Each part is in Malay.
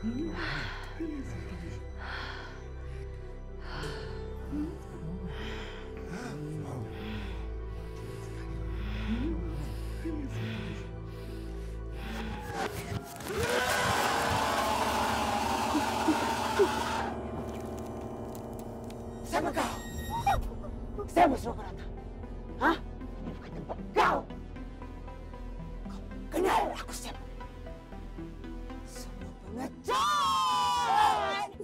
Siapa kau? Siapa suruh kau datang? Hah? Ini bukan tempat kau. Kau kenal aku siapa? Semua pengecut!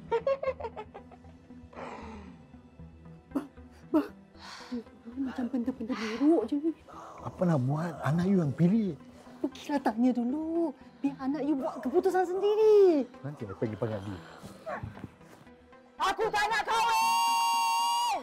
Macam benda-benda buruk je ni. Apa nak buat? Anak you yang pilih. Pergilah tanya dulu. Biar anak you buat keputusan sendiri. Nanti saya pergi panggil dia. Aku tak nak kahwin!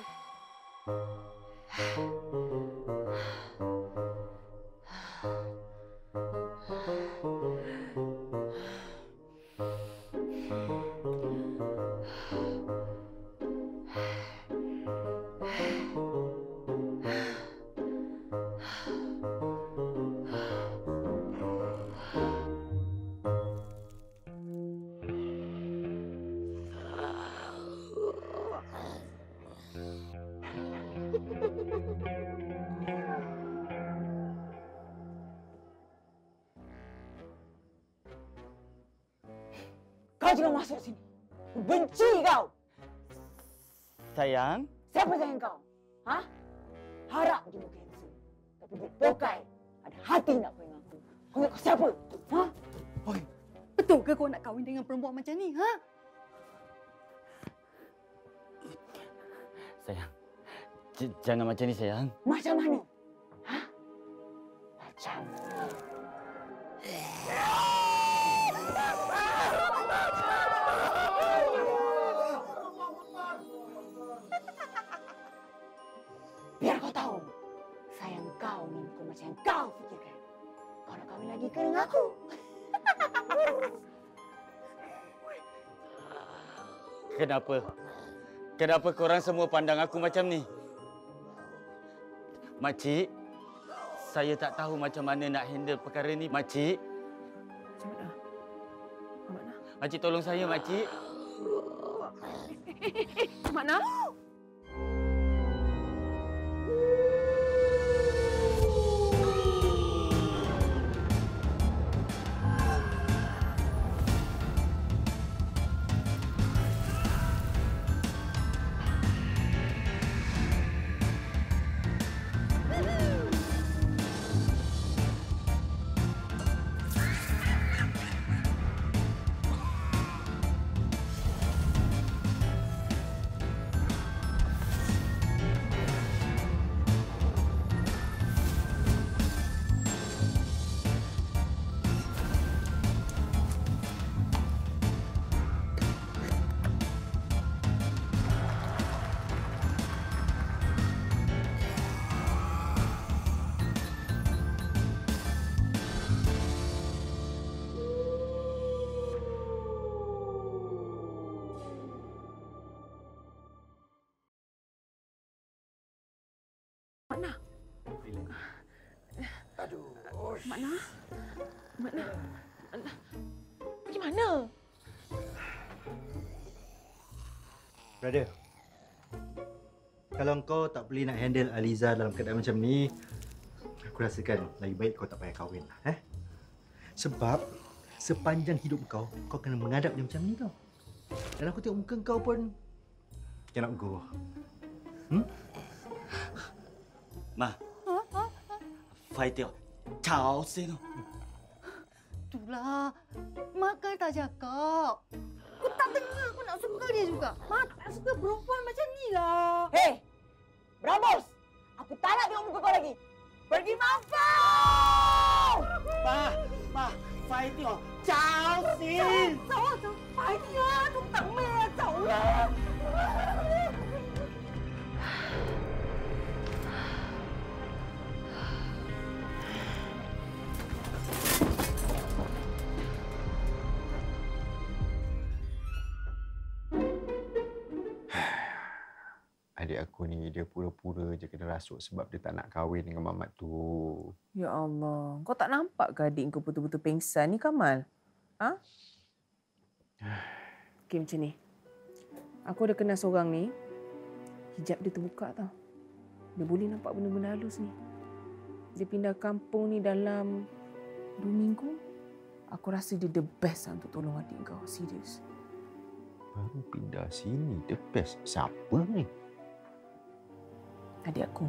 Kau jangan masuk sini. Aku benci kau. Sayang, Siapa sayang kau? Hah? Harap je muka handsome. Tapi dia tokai. Ada hati nak kahwin aku. Kau ingat kau siapa? Hah? Oi, Betul ke kau nak kahwin dengan perempuan macam ni? Ha? sayang. Jangan macam ni, sayang. Macam mana? Hah? Macam ni. Biar kau tahu, sayang kau ni bukan macam yang kau fikirkan. Kau nak kahwin lagi ke dengan aku? Kenapa? Kenapa korang semua pandang aku macam ni? Makcik, saya tak tahu macam mana nak handle perkara ni, makcik. Macam mana? Mak Nah. Makcik tolong saya, makcik. Mak Nah. Mak Nah. aduh. Mak Nah. Mak Nah. Mak Nah. Pergi mana? Brother, kalau kau tak boleh nak handle Aliza dalam keadaan macam ni, aku rasakan lebih baik kau tak payah kahwin lah. Sebab sepanjang hidup kau kena menghadap dia macam ni tau. Dan aku tengok muka kau pun cannot go. Ma. Fight dia. Ciao, seno. Itulah. Mak kan tak cakap. Aku tak dengar aku nak suka dia juga. Mak tak suka perempuan macam ni lah. Hei! Brambos! Aku tak nak tengok muka kau lagi. Pergi mampus! Ma, fight dia. Ciao, sin. 走啊走，快啲啊，仲等咩啊？走啦！ Adik aku ni dia pura-pura je kena rasuk sebab dia tak nak kahwin dengan mamat tu. Ya Allah, kau tak nampak ke adik kau betul-betul pengsan ni, Kamal? Ha? Okey, macam ni. Aku ada kenal seorang ni. Hijab dia terbuka tau. Dia boleh nampak benda-benda halus ni. Dia pindah kampung ni dalam 2 minggu. Aku rasa dia the best lah untuk tolong adik kau. Serius. Baru pindah sini, the best. Siapa ni? Adik aku.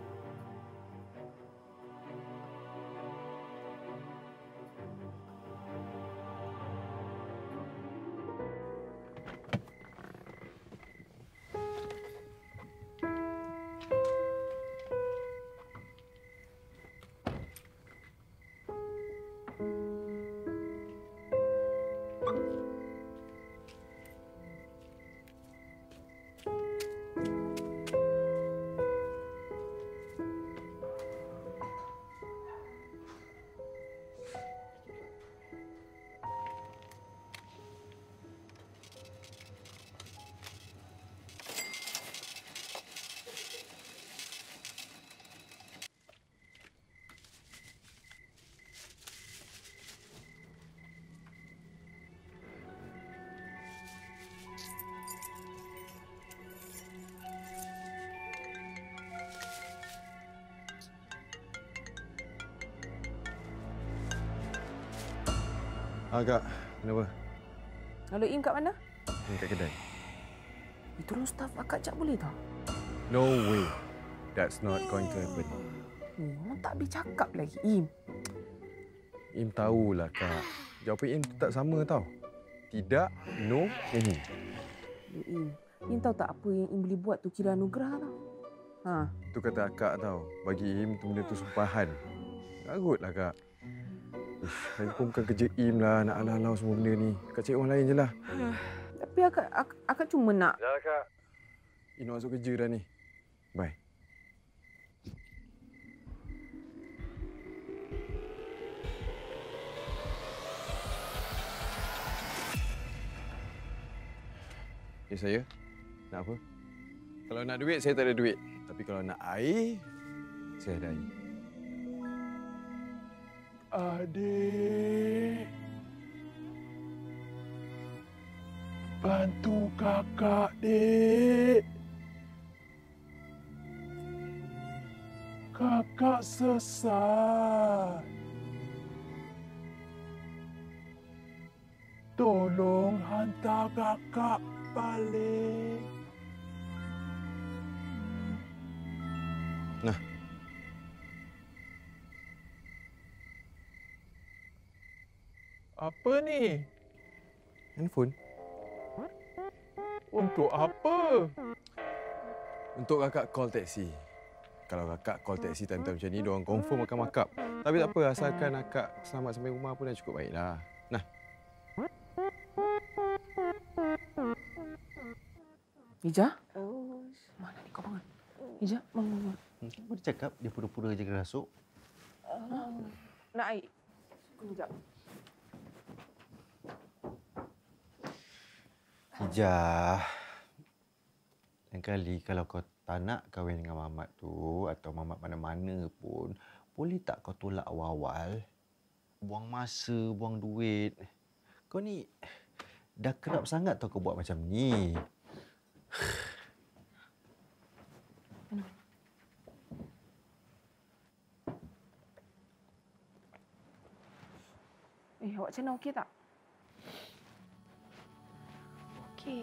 Kak. Kenapa? Lalu Im kat mana? Kat kedai. Tolong staf akak jap boleh tak? No way. That's not going to happen. Orang tak boleh cakap lagi, Im. Im tahulah, Kak. Jawapan Im tak sama tau. Tidak, no, ini. Im tahu tak apa yang Im boleh buat tu kira anugerah tau. Itu kata akak tau. Bagi Im tu benda tu sumpahan. Garutlah, Kak. Saya pun bukan kerja Im lah nak halau semua benda ni. Kak cari orang lain je lah. Tapi akak cuma nak... Dah, Kak. Im nak masuk kerja dah ni. Bye. Ya, saya. Nak apa? Kalau nak duit, saya tak ada duit. Tapi kalau nak air, saya ada air. Adik, bantu kakak, Dek. Kakak sesat. Tolong hantar kakak balik. Nah. Apa ni? Handphone. Untuk apa? Untuk kakak call taxi. Kalau kakak call taxi time-time macam ni, diorang confirm akan markup. Tapi tak apa, asalkan kakak selamat sampai rumah pun dah cukup baiklah. Nah. Ija? Mana ni kau bangun? Ija, bangun. Apa dia cakap? Dia pura-pura jaga rasuk. Nak air? Sekejap. Hijah. Lain kali kalau kau tak nak kahwin dengan Mamat tu atau Mamat mana-mana pun, boleh tak kau tolak awal-awal? Buang masa, buang duit. Kau ni dah kerap sangat tau kau buat macam ni. Awak macam mana? Okey tak? Okey.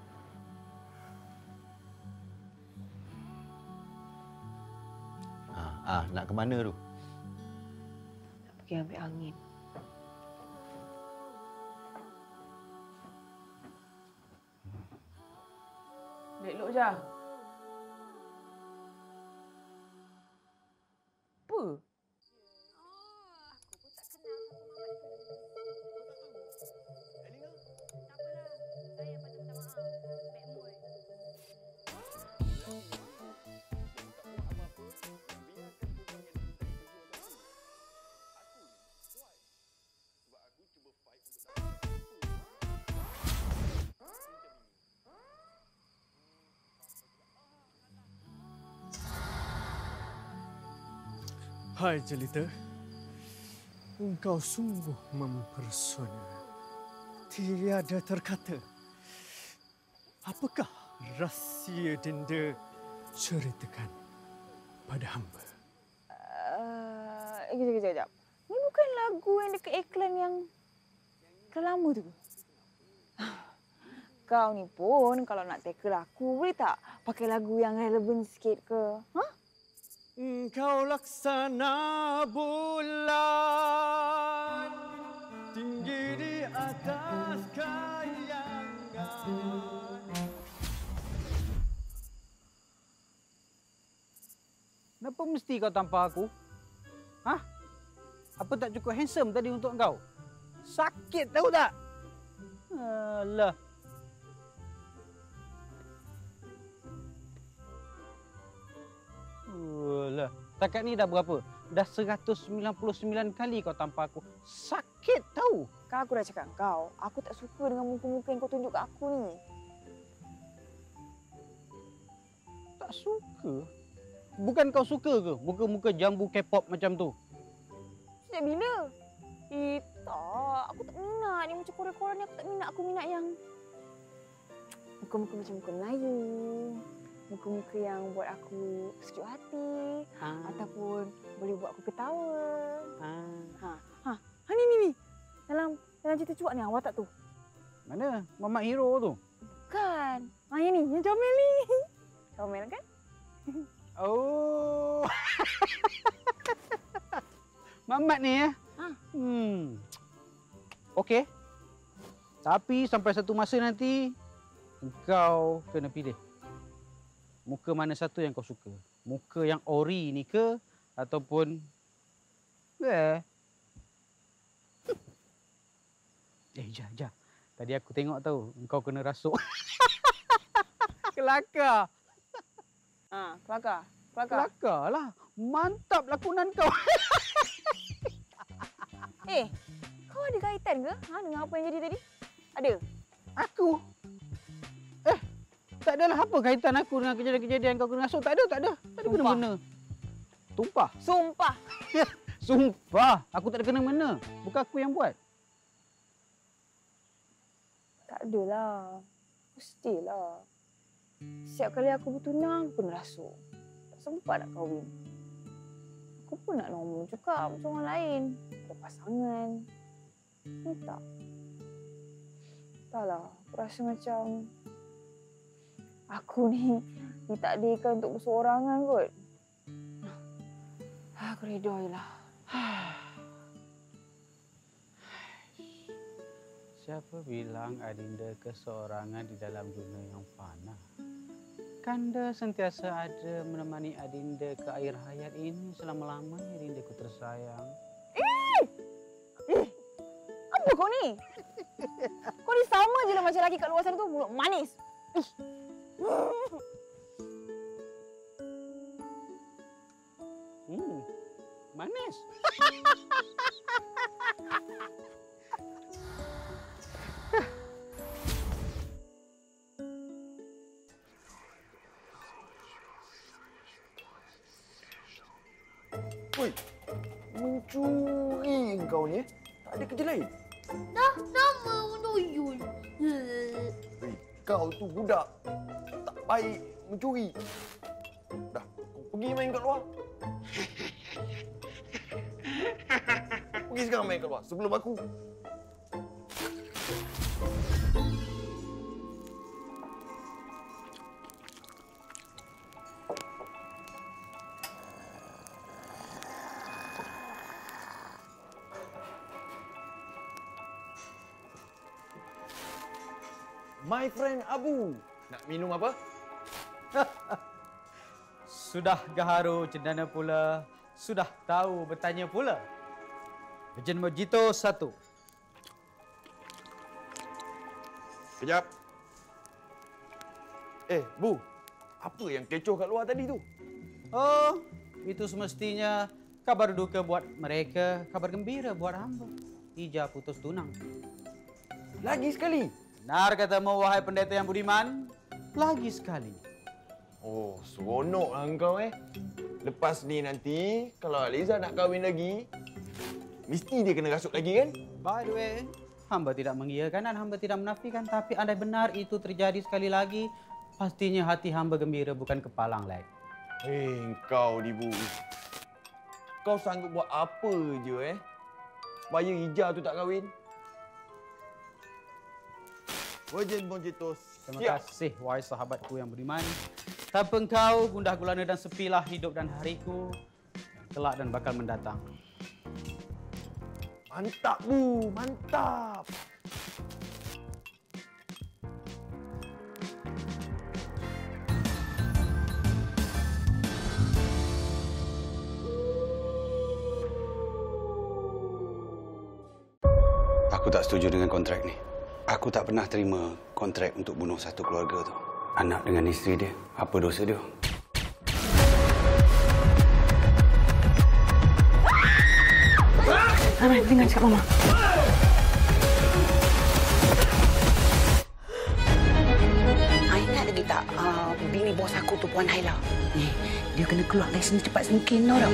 Nak ke mana tu? Nak pergi ambil angin. Elok je. Apa? Hai Jelita, engkau sungguh mempesona. tiada terkata. Apakah rahsia dinda ceritakan pada hamba? Kejap. Ni bukan lagu yang dekat iklan yang lama tu. Kau ni pun kalau nak tackle aku, boleh tak pakai lagu yang relevan sikit ke? Ha? Engkau laksana bulan tinggi di atas kayangan. Kenapa mesti kau tampar aku? Hah? Apa tak cukup handsome tadi untuk kau? Sakit tahu tak? Alah. Alah. Takat ni dah berapa? Dah 199 kali kau tampar aku. Sakit tahu. Kan aku dah cakap kau, aku tak suka dengan muka-muka yang kau tunjuk kat aku ni. Tak suka? Bukan kau suka ke muka-muka jambu K-pop macam tu? Sejak bila? Tak. Aku tak minat ni macam Korea-Korea ni. Aku tak minat. Aku minat yang muka-muka macam muka Melayu. Muka-muka yang buat aku sejuk hati. Ataupun boleh buat aku ketawa. Ni. Dalam cerita cuak ni awak tak tu? Mana? Mamat Hero tu? Bukan. Yang ni. Yang comel ni. Comel kan? Oh. Mamat ni ya? Okey. Tapi sampai satu masa nanti engkau kena pilih. Muka mana satu yang kau suka? Muka yang ori ni ke ataupun Jah. Tadi aku tengok tahu engkau kena rasuk. Kelakar. Kelakar. Kelakar lah. Mantap lakonan kau. Kau ada kaitan ke dengan apa yang jadi tadi? Ada? Aku? Tak adalah apa kaitan aku dengan kejadian-kejadian kau kena rasuk. Tak ada. Tak ada benda-benda. Tumpah? Sumpah. Sumpah. Aku tak ada kena-mena. Bukan aku yang buat. Tak adalah. Mestilah. Setiap kali aku bertunang, aku kena rasuk. Tak sempat nak kahwin. Aku pun nak normal juga macam orang lain. Ada pasangan. Ni tak. Taklah. Aku rasa macam aku ni ditakdirkan untuk berseorangan kot. Aku reda je lah. Siapa bilang Adinda keseorangan di dalam dunia yang fana? Kanda sentiasa ada menemani Adinda ke air hayat ini selama-lamanya, Adindaku tersayang. Apa kau ni? Kau ni sama je lah macam lelaki kat luar sana tu, mulut manis. Manis. Oi, mencuri kau ni. Tak ada kerja lain. Dah sama menuyul. Kau tu budak. Tak baik mencuri. Dah, kau pergi main kat luar. Pergi sekarang main kat luar sebelum aku. My friend Abu. Nak minum apa? Sudah gaharu cendana pula, sudah tahu bertanya pula. Virgin Mojito 1. Kejap. Bu. Apa yang kecoh kat luar tadi tu? Oh, itu semestinya kabar duka buat mereka, kabar gembira buat hamba. Ija putus tunang. Lagi sekali? Benar katamu, wahai pendeta yang budiman. Lagi sekali. Oh, seronoklah engkau Lepas ni nanti, kalau Aliza nak kahwin lagi, mesti dia kena rasuk lagi kan? By the way, Hamba tidak mengiyakan dan hamba tidak menafikan. Tapi andai benar itu terjadi sekali lagi, pastinya hati hamba gembira bukan kepalang lagi. Kau Dibu. Kau sanggup buat apa je supaya Ija tu tak kahwin? Wajin Bonjitos. Terima kasih wahai sahabatku yang beriman. Tanpa engkau, gundah gulana dan sepilah hidup dan hariku kelak dan bakal mendatang. Mantap Bu, mantap. Aku tak setuju dengan kontrak ni. Aku tak pernah terima kontrak untuk bunuh satu keluarga tu. Anak dengan isteri dia, apa dosa dia? Ramai, dengar cakap Mama. Ingat lagi tak bini bos aku tu Puan Haila? Dia kena keluar dari sini cepat semungkin tau.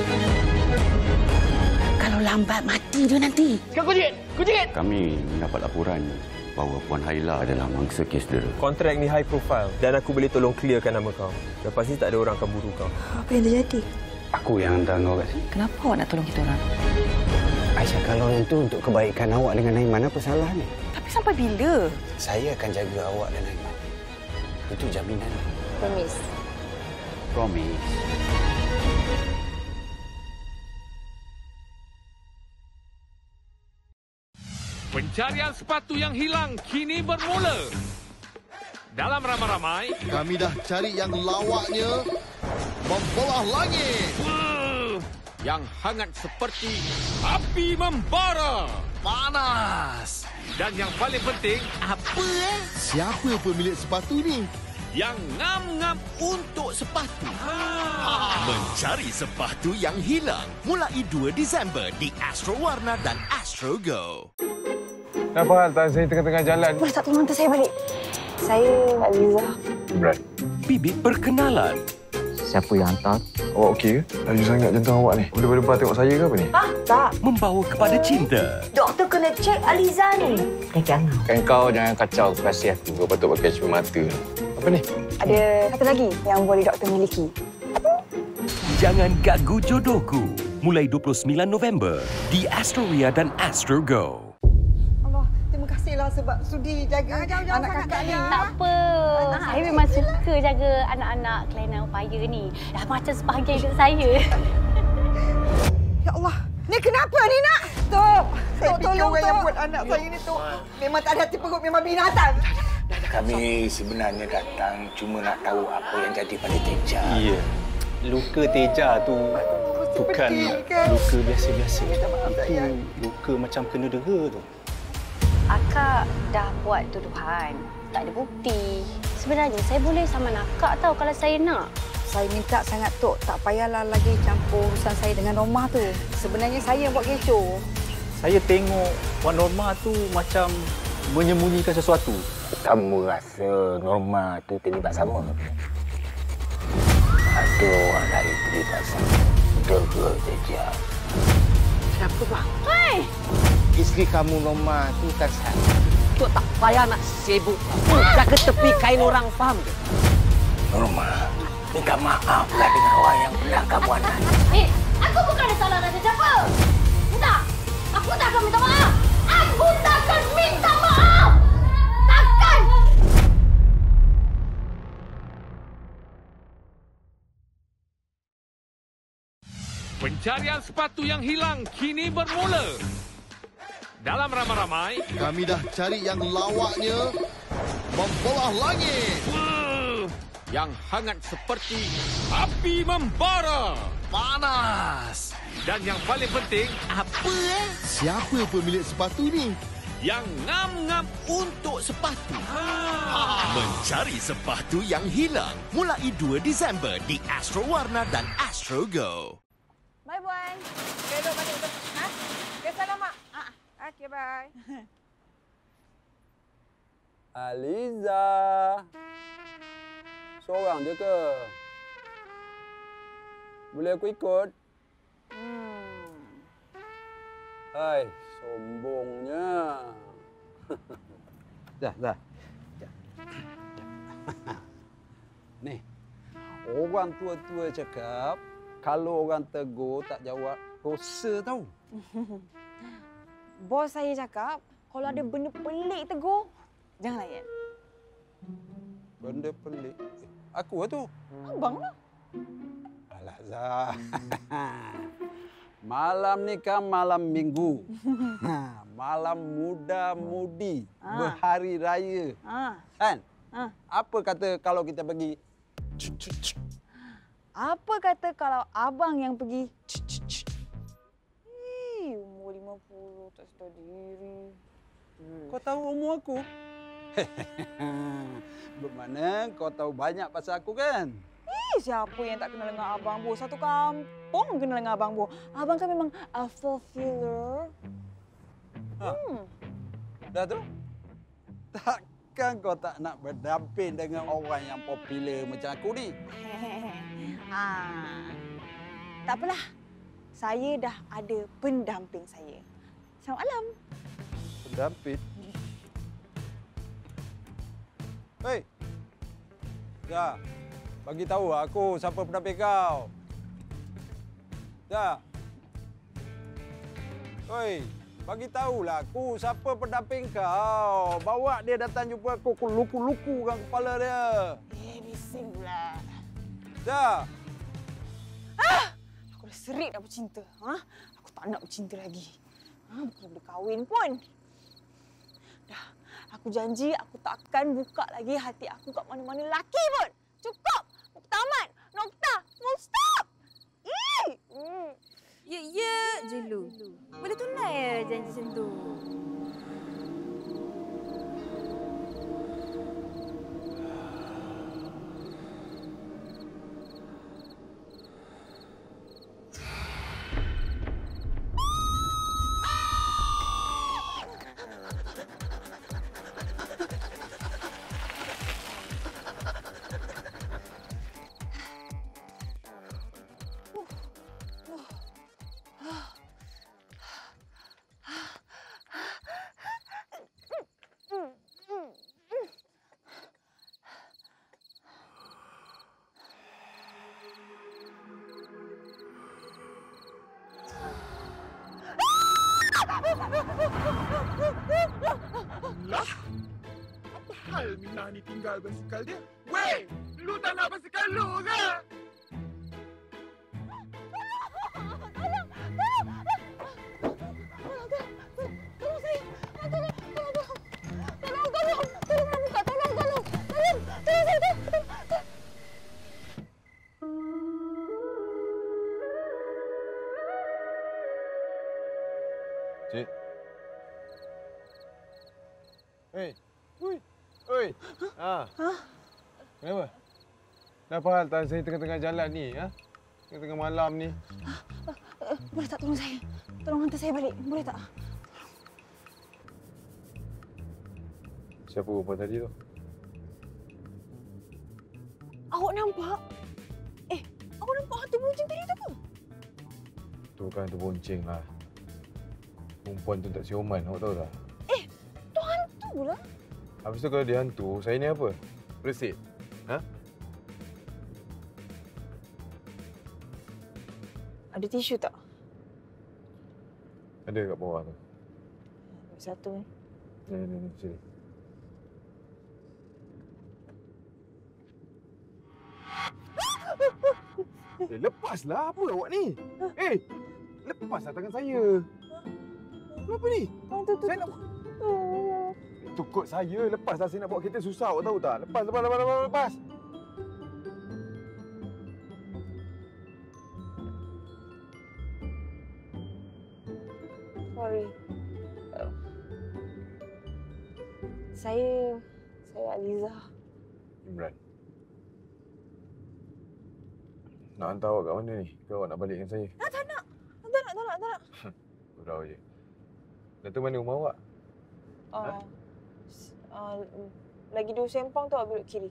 Kalau lambat mati dia nanti. Sekarang kunci gate! Kami mendapat laporan bahawa Puan Haila adalah mangsa kes dera. Kontrak ni high profile dan aku boleh tolong clearkan nama kau. Lepas ni tak ada orang akan buru kau. Apa yang terjadi? Aku yang hantar kau kat sini. Kenapa awak nak tolong kita orang? Aisyah, kalau itu untuk kebaikan awak dengan Aiman, apa salah ni? Tapi sampai bila? Saya akan jaga awak dan Aiman. Itu jaminan. Promise. Promise. Pencarian sepatu yang hilang kini bermula. Dalam ramai-ramai, kami dah cari yang lawaknya membelah langit. Yang hangat seperti api membara. Panas. Dan yang paling penting, apa siapa pemilik sepatu ni? Yang ngam-ngam untuk sepatu. Mencari sepatu yang hilang mulai 2 Disember di Astro Warna dan Astro Go. Kenapa hantar saya tengah-tengah jalan? Boleh tak tolong hantar saya balik? Saya Aliza. Right. Bibit perkenalan. Siapa yang hantar? Awak okey ke? Laju sangat jantung awak ni. Boleh berdebar tengok saya ke apa ni? Tak. Membawa kepada cinta. Doktor kena cek Aliza ni. Jangan. Kan kau jangan kacau kasih aku. Kau patut pakai cermin mata. Apa ni? Ada satu lagi yang boleh doktor miliki. Jangan Ganggu Jodohku. Mulai 29 November di Astroria dan Astro Go. Terima kasihlah sebab sudi jaga anak kakak ni. Tak apa. Saya memang suka jaga anak-anak kelainan upaya ni. Dah macam sebahagian hidup saya. Ya Allah. Ni kenapa ni nak? Tok. Saya fikir orang yang buat anak saya ni Tok. Memang tak ada hati perut. Memang binatang. Kami sebenarnya datang cuma nak tahu apa yang jadi pada Teja. Ya. Luka Teja tu bukan luka biasa-biasa. Itu luka macam kena dera tu. Akak dah buat tuduhan. Tak ada bukti. Sebenarnya saya boleh saman akak tahu kalau saya nak. Saya minta sangat Tok, tak payahlah lagi campur urusan saya dengan Norma tu. Sebenarnya saya yang buat kecoh. Saya tengok Puan Norma tu macam menyembunyikan sesuatu. Kamu rasa Norma tu terlibat sama? Ada orang lain terlibat sama. Dera Teja. Kenapa bang? Hai! Isteri kamu Norma tu kan saya. Tok tak payah nak sibuk. Jaga tepi kain orang, faham ke? Norma, minta maaflah dengan orang yang pernah kamu anak. Aku bukan ada salah dengan siapa. Tak. Aku tak akan minta maaf. Aku tak akan minta maaf. Takkan. pencarian sepatu yang hilang kini bermula. Dalam ramai-ramai, kami dah cari yang lawaknya membelah langit. Yang hangat seperti api membara. Panas. Dan yang paling penting, apa siapa pemilik sepatu ni? Yang ngam-ngam untuk sepatu. Mencari sepatu yang hilang mulai 2 Disember di Astro Warna dan Astro Go. Bye, Puan. Okay, duduk balik. Ha? Okay, salam, Mak. Okay, bye. Aliza. Seorang je ke? Boleh aku ikut? Hai, sombongnya. Dah. Nih, orang tua-tua cakap, kalau orang tegur tak jawab, dosa tau. Bos saya cakap, kalau ada benda pelik tegur, jangan layan. Benda pelik? Aku lah tu. Abang lah. Alah, Zah. Malam ni kan malam minggu. Malam muda-mudi. Berhari raya. Kan? Apa kata kalau kita pergi? Apa kata kalau abang yang pergi? Umur 50 tak sedar diri. Kau tahu umur aku? Bermakna kau tahu banyak pasal aku kan? Siapa yang tak kenal dengan Abang Bo? Satu kampung kenal dengan Abang Bo. Abang kan memang a fulfiller. Dah tu? Takkan kau tak nak berdamping dengan orang yang popular macam aku ni? Tak apalah. Saya dah ada pendamping saya. Selamat malam. Pendamping? Hei! Dah. Bagi tahu aku siapa pendamping kau. Dah. Oi, bagi tahulah aku siapa pendamping kau. Bawa dia datang jumpa aku luku-luku kan kepala dia. Bising pula. Dah. Aku dah serik dah bercinta. Aku tak nak bercinta lagi. Bukan boleh kahwin pun. Dah, aku janji aku takkan buka lagi hati aku kat mana-mana lelaki pun. Cukup. Tamat. Nokta. Full stop. Ya je lu. Boleh tunai ya janji macam tu. Lah? Apa hal Minah ni tinggal basikal dia? Weh! Lu tak nak basikal lu ke? Cik. Hei. Oi. Kenapa? Kenapa hal tak saya tengah-tengah jalan ni? Tengah-tengah malam ni. Boleh tak tolong saya? Tolong hantar saya balik. Boleh tak? Siapa perempuan tadi tu? Awak nampak? Awak nampak hantu bonceng tadi tu ke? Tu kan hantu bonceng lah. Perempuan tu tak sioman, awak tahu tak? Tu hantu pula. Habis tu kalau dia hantu, saya ni apa? Resip? Ada tisu tak? Ada kat bawah tu. Satu ni. Ni, sini. Lepaslah apa awak ni? Lepaslah tangan saya. Kenapa ni? Saya nak... Tukut saya. Lepaslah, saya nak bawa kereta susah awak tahu tak? Lepas. Sorry. Saya Aliza. Imran. Nak hantar awak kat mana ni? Ke awak nak balik dengan saya? Tak nak. Gurau je. Datuk mana rumah awak? Lagi 2 sempang tu awak belok kiri.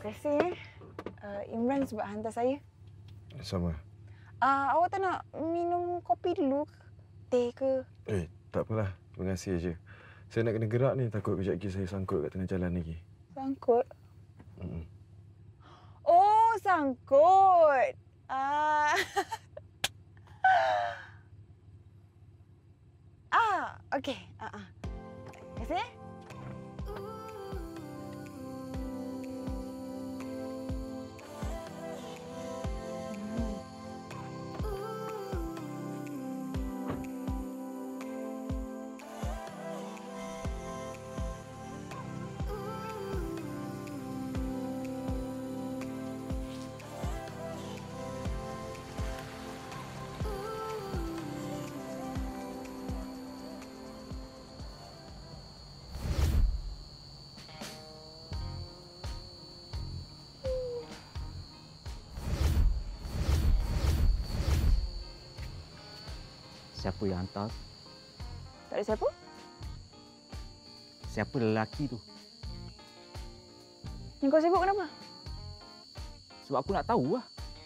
kasih. Imran sebab hantar saya. Sama. Awak tak nak minum kopi dulu ke? Teh ke? Tak apalah. Terima kasih je. Saya nak kena gerak ni. Takut kejap lagi saya sangkut kat tengah jalan lagi. Sangkut? Oh, sangkut. Okey. Terima kasih. Siapa yang hantar? Tak ada siapa? Siapa lelaki tu? Yang kau sibuk kenapa? Sebab aku nak tahu lah.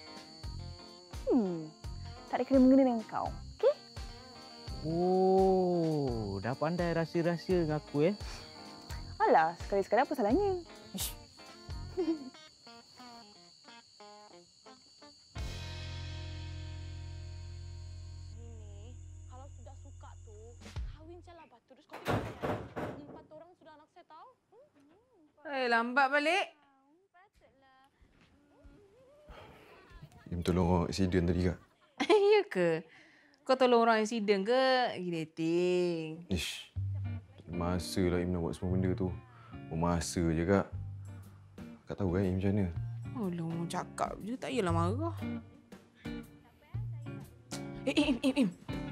Tak ada kena-mengena dengan kau. Okey? Oh, dah pandai rahsia-rahsia dengan aku Alah, sekali-sekala apa salahnya? Lambat balik. Im tolong accident tadi kak. Ya ke? Kau tolong orang accident ke? Dating. Ish. Masa lah Im nak buat semua benda tu. Masa je kak. Kak tahu kan Im macam mana? Alah, cakap je. Tak yalah marah. Im.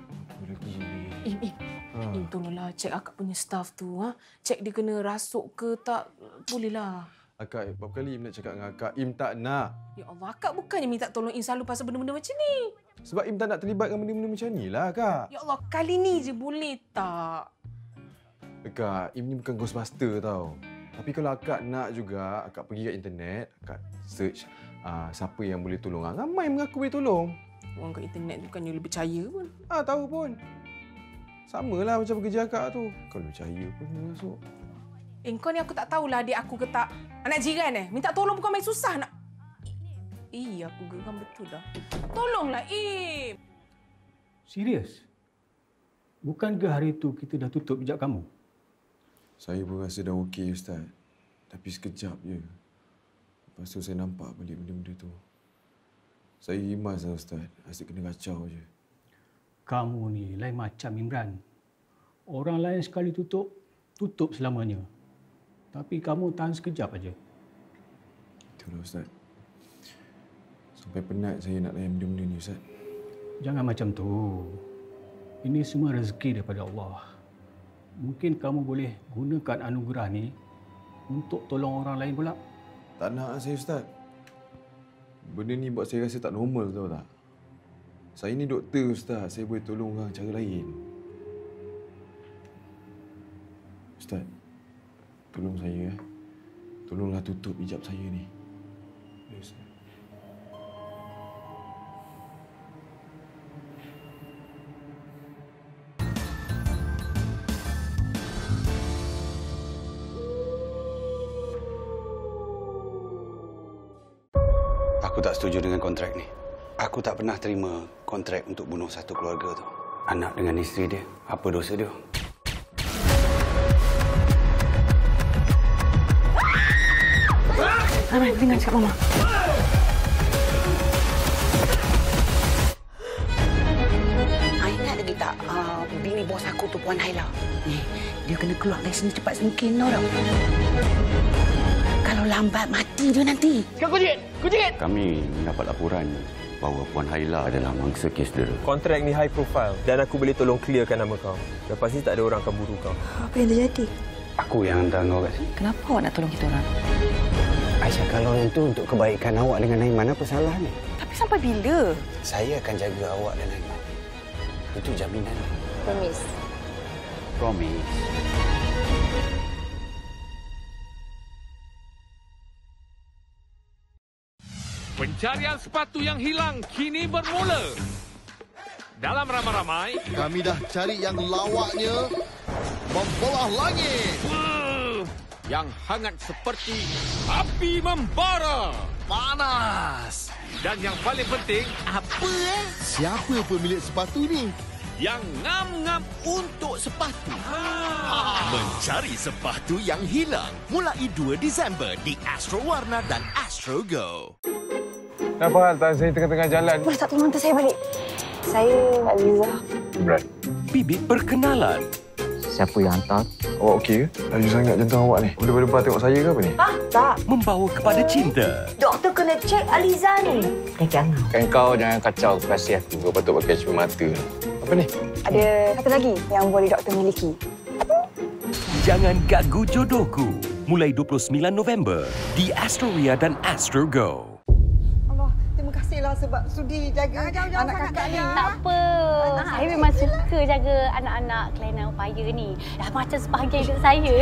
Im, tolonglah cek akak punya staff tu. Cek dia kena rasuk ke tak. Bolehlah. Akak, berapa kali Im nak cakap dengan akak, Im tak nak. Ya Allah, akak bukannya minta tolong Im selalu pasal benda-benda macam ni. Sebab Im tak nak terlibat dengan benda-benda macam ni lah, Kak. Ya Allah, kali ni je boleh tak? Kak, Im ni bukan Ghostbuster tau. Tapi kalau akak nak juga, akak pergi kat internet, akak search siapa yang boleh tolong. Ramai mengaku boleh tolong. Orang kat internet bukannya lebih percaya pun. Tahu pun. Samalah macam kerja akak tu. Kalau percaya pun dia masuk. Kau ni aku tak tahulah adik aku ke tak. Anak jiran minta tolong bukan main susah nak. Aku geram betul dah. Tolonglah, Im. Serius? Bukankah hari itu kita dah tutup hijab kamu? Saya pun rasa dah okey, Ustaz. Tapi sekejap je. Lepas tu saya nampak balik benda-benda tu. Saya rimas lah, Ustaz. Asyik kena kacau je. Kamu ni lain macam Imran. Orang lain sekali tutup selamanya. Tapi kamu tahan sekejap aja. Itulah, Ustaz. Sampai penat saya nak layan benda-benda ni, Ustaz. Jangan macam tu. Ini semua rezeki daripada Allah. Mungkin kamu boleh gunakan anugerah ni untuk tolong orang lain pula. Tak nak saya, Ustaz. Benda ni buat saya rasa tak normal, tahu tak? Saya ni doktor, Ustaz. Saya boleh tolong orang cara lain. Ustaz, tolong saya. Tolonglah tutup hijab saya ni. Ya, Ustaz. Aku tak setuju dengan kontrak ni. Aku tak pernah terima kontrak untuk bunuh satu keluarga tu. Anak dengan isteri dia, apa dosa dia? Ramai, dengar cakap Mama. Ingat lagi tak bini bos aku tu Puan Haila? Dia kena keluar dari sini cepat semungkin tau. Kalau lambat mati dia nanti. Kujit! Kami mendapat laporan bahawa Puan Haila adalah mangsa kes dera. Kontrak ni high profile dan aku boleh tolong clearkan nama kau. Lepas ni tak ada orang akan buru kau. Apa yang terjadi? Aku yang hantar kau kat sini. Kenapa awak nak tolong kita orang? Aisyah, kalau itu untuk kebaikan awak dengan Aiman, apa salahnya? Tapi sampai bila? Saya akan jaga awak dan Aiman. Itu jaminan. Promise. Promise. Pencarian sepatu yang hilang kini bermula. Dalam ramai-ramai, kami dah cari yang lawaknya membelah langit. Yang hangat seperti api membara. Panas. Dan yang paling penting, apa siapa pemilik sepatu ni? Yang ngam-ngam untuk sepatu. Mencari sepatu yang hilang mulai 2 Disember di Astro Warna dan Astro Go. Kenapa hantar saya tengah-tengah jalan? Boleh tak tolong hantar saya balik? Saya Aliza. Berat. Bibit perkenalan. Siapa yang hantar? Awak okey ke? Laju sangat jantung awak ni. Boleh berdebar tengok saya ke apa ni? Tak. Membawa kepada cinta. Doktor kena cek Aliza ni. Jangan. Kan kau jangan kacau kasih aku. Kau patut pakai cermin mata. Apa ni? Ada satu lagi yang boleh doktor miliki. Jangan Ganggu Jodohku. Mulai 29 November di Astroria dan Astro Go. Terima kasihlah sebab sudi jaga anak kakak ni. Tak apa. Saya memang suka jaga anak-anak kelainan upaya ni. Dah macam sebahagian hidup saya.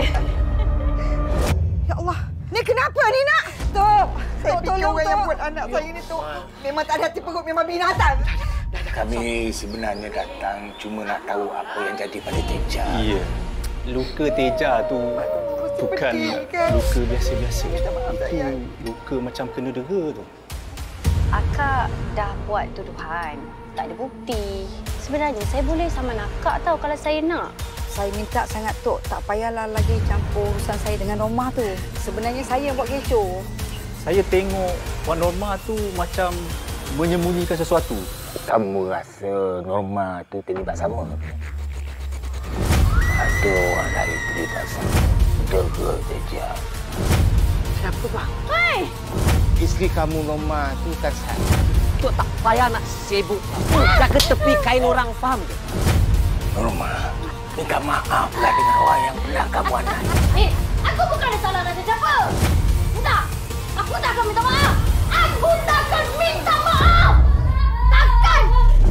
Ya Allah. Ni kenapa ni nak? Tok. Saya fikir orang yang buat anak saya ni Tok. Memang tak ada hati perut, memang binatang. Kami sebenarnya datang cuma nak tahu apa yang jadi pada Teja. Ya. Luka Teja tu bukan luka biasa-biasa. Itu luka macam kena dera tu. Akak dah buat tuduhan. Tak ada bukti. Sebenarnya saya boleh saman akak tahu kalau saya nak. Saya minta sangat Tok, tak payahlah lagi campur urusan saya dengan Norma tu. Sebenarnya saya yang buat kecoh. Saya tengok Puan Norma tu macam menyembunyikan sesuatu. Kamu rasa Norma tu terlibat sama? Ada orang lain terlibat sama. Dera Teja. Kenapa bang? Hai! Isteri kamu Norma tu kan saya. Tok tak payah nak sibuk. Jaga tepi kain orang, faham ke? Norma, minta maaflah dengan orang yang pernah kamu anak. Aku bukan ada salah dengan siapa. Tak. Aku tak akan minta maaf. Aku tak akan minta maaf. Takkan.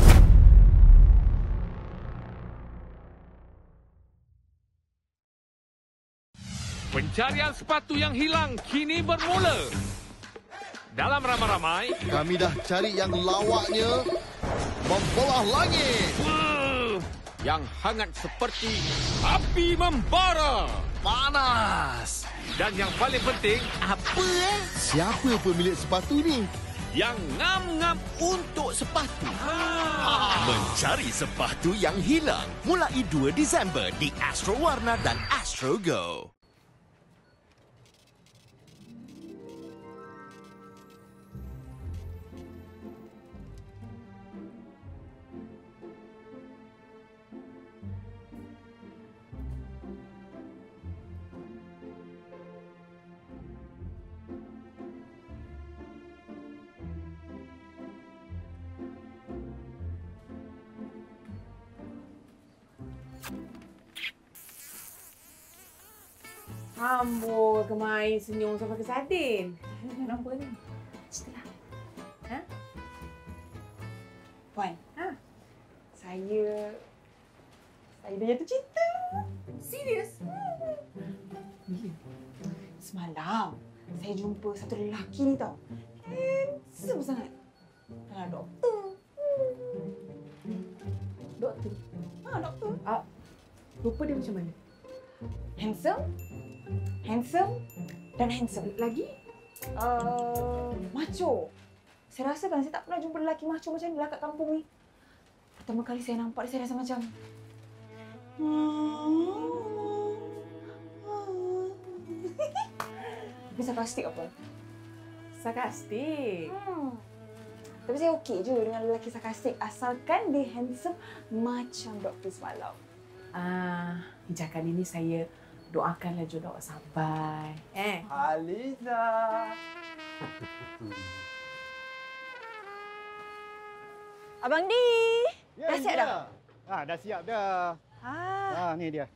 pencarian sepatu yang hilang kini bermula. Dalam ramai-ramai, kami dah cari yang lawaknya membelah langit. Yang hangat seperti api membara. Panas. Dan yang paling penting, apa siapa pemilik sepatu ni? Yang ngam-ngam untuk sepatu. Mencari sepatu yang hilang mulai 2 Disember di Astro Warna dan Astro Go. Amboi, kemain senyum sampai ke Sadin. Kenapa ni? Ceritalah. Ha? Puan. Ha? Saya dah jatuh cinta. Serius? Bila? Semalam saya jumpa satu lelaki ni tau. Handsome sangat. Doktor. Doktor? Doktor. Rupa dia macam mana? Handsome dan handsome. Lagi? Macho. Saya rasa kan saya tak pernah jumpa lelaki macho macam ni lah kat kampung ni. Pertama kali saya nampak dia, saya rasa macam Tapi sarkastik apa? Sarkastik? Tapi saya okey je dengan lelaki sarkastik asalkan dia handsome macam doktor semalam. Hijakan ini saya doakanlah jodoh awak sabar. Aliza. Abang Di. Ya, dah siap dah? Dah siap dah. Ni dia.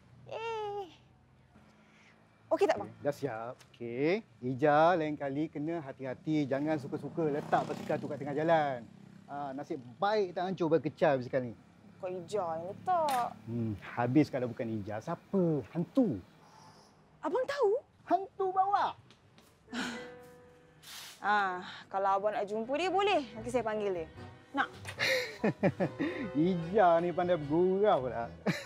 Okey tak bang? Dah siap. Okey. Ija lain kali kena hati-hati. Jangan suka-suka letak basikal tu kat tengah jalan. Nasib baik tak hancur berkecam basikal ni. Kau Ija yang letak. Habis kalau bukan Ija, siapa? Hantu. Abang tahu? Hantu bawa. Kalau abang nak jumpa dia, boleh. Nanti saya panggil dia. Nak? Ija ni pandai bergurau pula.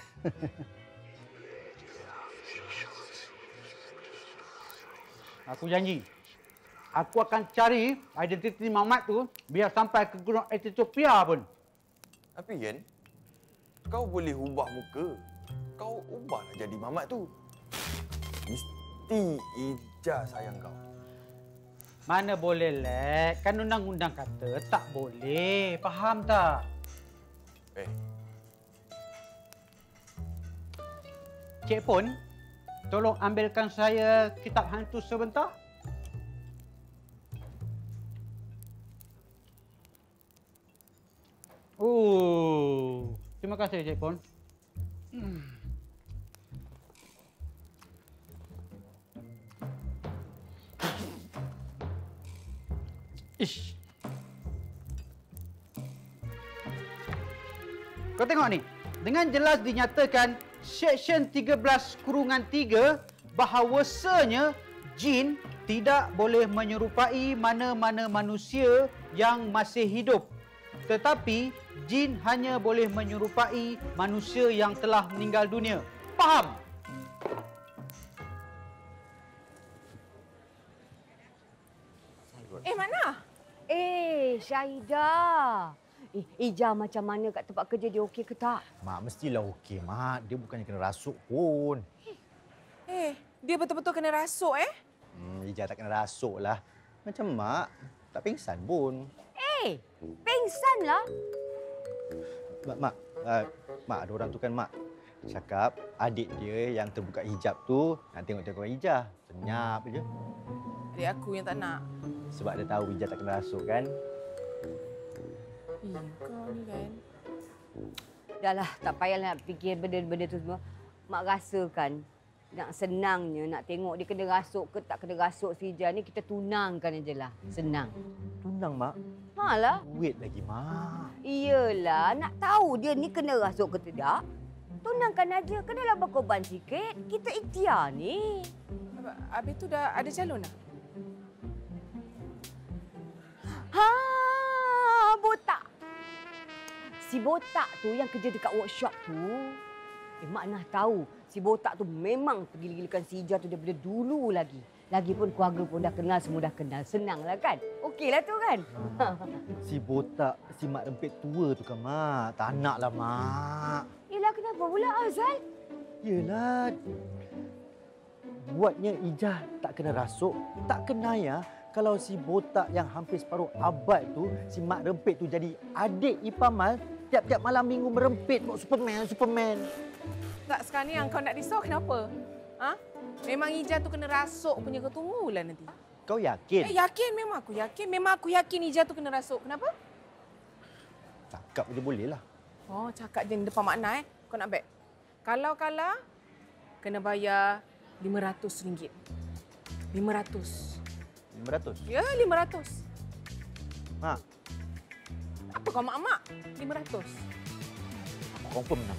Aku janji, aku akan cari identiti Mamat tu biar sampai ke Gunung Ethiopia pun. Tapi Yen, kau boleh ubah muka. Kau ubahlah jadi Mamat tu. Mesti Ija sayang kau. Mana boleh, Lek. Kan undang-undang kata tak boleh. Faham tak? Cik Pun, tolong ambilkan saya kitab hantu sebentar. Terima kasih, Cik Pun. Ish. Kau tengok ni. Dengan jelas dinyatakan Seksyen 13/3 bahawasanya jin tidak boleh menyerupai mana-mana manusia yang masih hidup. Tetapi jin hanya boleh menyerupai manusia yang telah meninggal dunia. Faham? Mana? Syahidah. Ija macam mana kat tempat kerja dia okey ke tak? Mak, mestilah okey, Mak. Dia bukannya kena rasuk pun. Dia betul-betul kena rasuk, Ija tak kena rasuk lah. Macam Mak, tak pingsan pun. Pingsan lah. Mak, ada orang tu kan, Mak. Cakap adik dia yang terbuka hijab tu nak tengok-tengok Ija. Senyap je. Adik aku yang tak nak. Sebab dia tahu Ija tak kena rasuk kan. Kau ni kan. Dahlah, tak payahlah nak fikir benda-benda tu semua. Mak rasakan nak senangnya nak tengok dia kena rasuk ke tak kena rasuk si Ija ni, kita tunangkan aje lah. Senang. Tunang, Mak? Lah. Wait lagi, Mak. Iyalah, nak tahu dia ni kena rasuk ke tidak. Tunangkan aja, kenalah berkorban sikit. Kita ikhtiar ni. Habis tu dah ada calon dah? Botak. Si botak tu yang kerja dekat workshop tu. Mak Nah tahu si botak tu memang tergila-gilakan si Ija tu daripada dulu lagi. Lagipun keluarga pun dah kenal, semua dah kenal. Senanglah kan? Okeylah tu kan? Si botak, si mak rempit tua tu kan, Mak. Tak naklah, Mak. Yelah, kenapa pula Azal? Yelah. Buatnya Ija tak kena rasuk, tak kena ya. Kalau si botak yang hampir separuh abad tu, si mak rempit tu jadi adik ipar Mal, tiap-tiap malam minggu merempit buat Superman. Tak, sekarang ni yang kau nak risau kenapa? Memang Ija tu kena rasuk punya kau tunggulah nanti. Kau yakin? Yakin, memang aku yakin. Memang aku yakin Ija tu kena rasuk. Kenapa? Cakap je boleh lah. Oh, cakap je depan makna Kau nak bet? Kalau kalah, kena bayar RM500. 500. 500? Ya, 500. Mak. Apa kau mak-mak? 500. Aku confirm menang.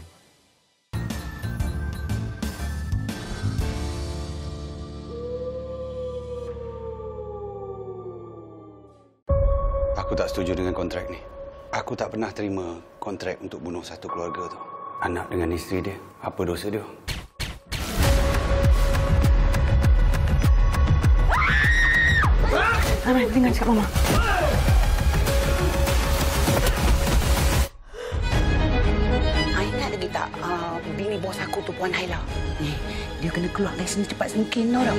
Aku tak setuju dengan kontrak ni. Aku tak pernah terima kontrak untuk bunuh satu keluarga tu. Anak dengan isteri dia, apa dosa dia? Mama, dengar cakap Mama. Ingat lagi tak bini bos aku tu Puan Haila? Dia kena keluar dari sini cepat semungkin tau.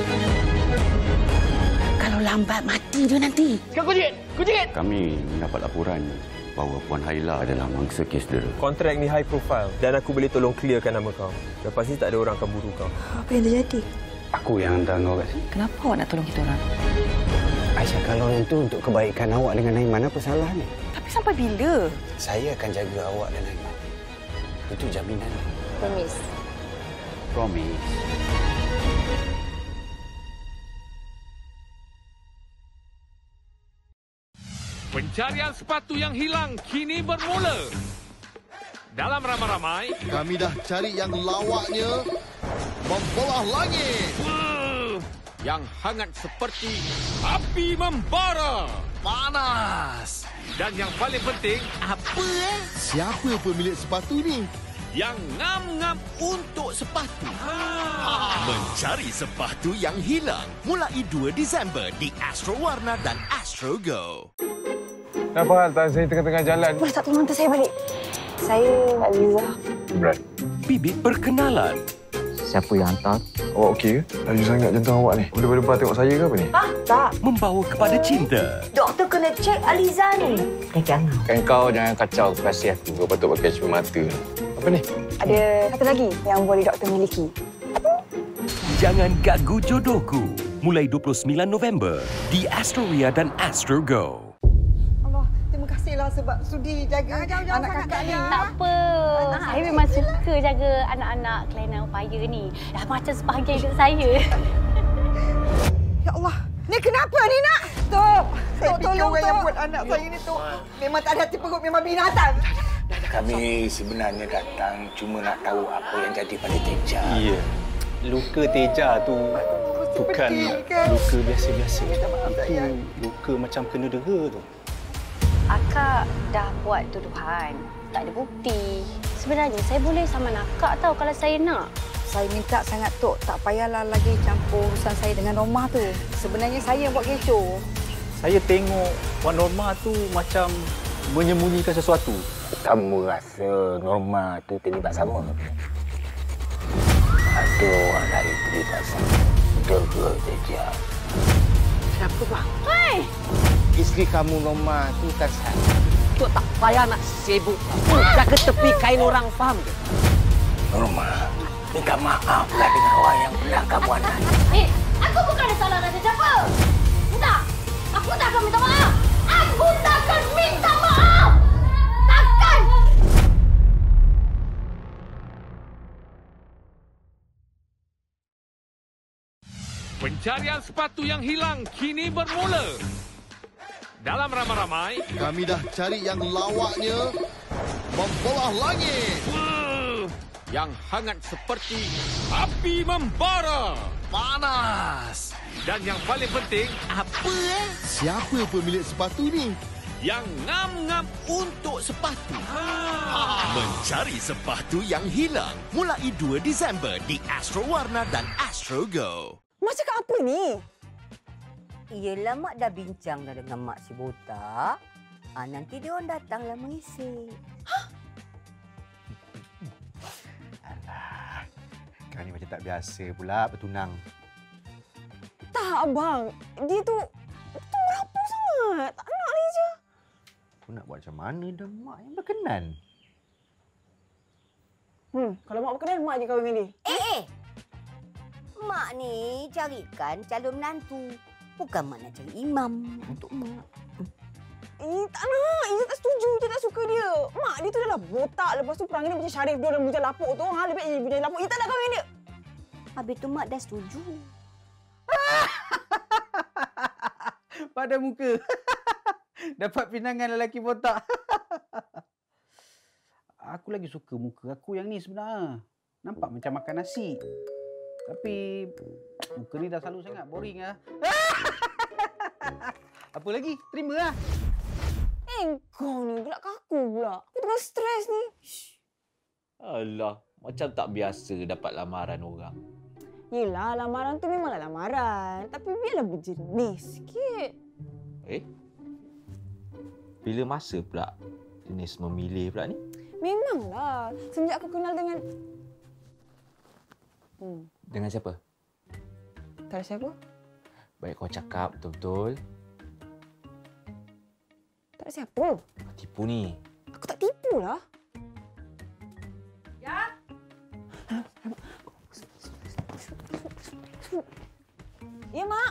Kalau lambat mati dia nanti. Sekarang kau Kami mendapat laporan bahawa Puan Haila adalah mangsa kes dera. Kontrak ni high profile dan aku boleh tolong clearkan nama kau. Lepas ni tak ada orang akan buru kau. Apa yang terjadi? Aku yang hantar kau kat sini. Kenapa awak nak tolong kita orang? Aisyah, kalau itu untuk kebaikan awak dengan Aiman, apa salahnya? Tapi sampai bila? Saya akan jaga awak dan Aiman. Itu jaminan. Promise. Promise. Pencarian sepatu yang hilang kini bermula. Dalam ramai-ramai, kami dah cari yang lawaknya membelah langit. yang hangat seperti api membara. Panas. Dan yang paling penting, Apa Siapa pemilik sepatu ni? yang ngam-ngam untuk sepatu. Mencari sepatu yang hilang mulai 2 Disember di Astro Warna dan Astro Go. Kenapa hantar saya tengah-tengah jalan? Boleh tak tolong hantar saya balik? Saya Aliza. Berat. Bibit perkenalan. Siapa yang hantar? Awak okey ke? Laju sangat jantung awak ni. Boleh berdebar tengok saya ke apa ni? Tak. Membawa kepada cinta. Doktor kena cek Aliza ni. Jangan. Kan kau jangan kacau kasih aku. Kau patut pakai cermata. Apa ni? Ada satu lagi yang boleh doktor miliki. Jangan Ganggu Jodohku. Mulai 29 November di Astroria dan Astro Go. Allah, terima kasihlah sebab sudi jaga anak kakak ni. Tak apa. Saya memang suka jaga anak-anak kelainan upaya ni. Dah macam sebahagian hidup saya. Ya Allah, ni kenapa ni nak? Tok, saya fikir orang yang Tok. buat anak saya ni Tok memang tak ada hati perut, memang binatang. Kami sebenarnya datang cuma nak tahu apa yang jadi pada Teja. Ya. Luka Teja tu bukan luka biasa-biasa. Itu luka macam kena dera tu. Akak dah buat tuduhan. Tak ada bukti. Sebenarnya saya boleh sama akak tahu kalau saya nak. Saya minta sangat Tok, tak payahlah lagi campur urusan saya dengan Norma tu. Sebenarnya saya yang buat kecoh. Saya tengok Wan Norma tu macam menyembunyikan sesuatu. Kamu rasa Norma tu terlibat sama? Ada orang lain terlibat sama. Dera Teja. Siapa bang? Hei! Isteri kamu Norma tu kan saya. Tok tak payah nak sibuk. Jaga tepi kain orang, faham ke? Norma, minta maaflah dengan orang yang pernah kamu anak. Aku bukan ada salah dengan siapa. Tak. Aku tak akan minta maaf. Aku tak akan minta maaf. Takkan. Pencarian sepatu yang hilang kini bermula. Dalam ramai-ramai, Kami dah cari yang lawaknya membelah langit. Yang hangat seperti api membara. Panas. Dan yang paling penting, Apa Siapa pemilik sepatu ni? yang ngam-ngam untuk sepatu. Mencari sepatu yang hilang mulai 2 Disember di Astro Warna dan Astro Go. Mak cakap apa ni? Yelah, Mak dah bincang dah dengan Mak si botak. Nanti dia orang datanglah mengisi. Alah, kau ni macam tak biasa pula bertunang. Tak, abang. Dia tu merapu sangat. Tak nak ni je. Aku nak buat macam mana dah mak yang berkenan. Kalau mak berkenan, mak je kahwin dengan dia. Mak ni carikan calon menantu. Bukan Mak nak cari imam untuk Mak. Tak nak. Iza tak setuju. Iza tak suka dia. Mak dia tu dah lah botak. Lepas tu perangai dia macam Syarif dia dalam bujang lapuk tu. Lebih baik bujang lapuk. Iza tak nak kahwin dengan dia. Habis tu Mak dah setuju. Pada muka. Dapat pinangan lelaki botak. Aku lagi suka muka aku yang ni sebenarnya. Nampak macam makan nasi. Tapi muka ni dah selalu sangat boring lah. Apa lagi? Terima lah. Kau ni pula kaku pula. Aku tengah stres ni. Alah, macam tak biasa dapat lamaran orang. Yelah, lamaran tu memanglah lamaran. Tapi biarlah berjenis sikit. Bila masa pula jenis memilih pula ni? Memanglah. Sejak aku kenal dengan... Dengan siapa? Tak ada siapa? Baik kau cakap betul-betul. Tak ada siapa? Tipu ni. Aku tak tipu lah. Ya? Ya, Mak.